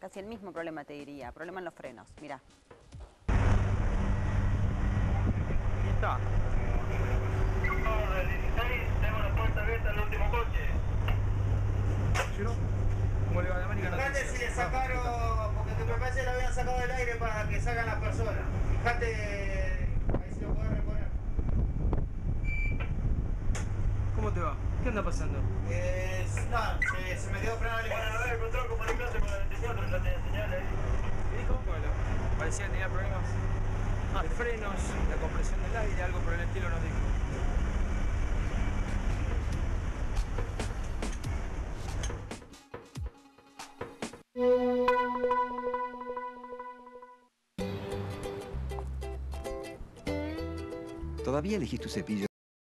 Casi el mismo problema te diría, problema en los frenos, mirá. Ahí está. Del 16, tengo la puerta abierta al último coche. ¿Llegó? ¿Cómo le va de América Fíjate Noticias? si le sacaron, porque me parece que lo habían sacado del aire para que salgan las personas. Fíjate, ahí si lo podés reponer. ¿Cómo te va? ¿Qué anda pasando? Nada, se me quedó frenado el aire. Bueno, a ver, control, comunicate con el 24, ya tenía señales ahí. ¿Qué dijo? Bueno, parecía que tenía problemas de frenos, la compresión del aire, algo por el estilo nos dijo. ¿Todavía elegís tu cepillo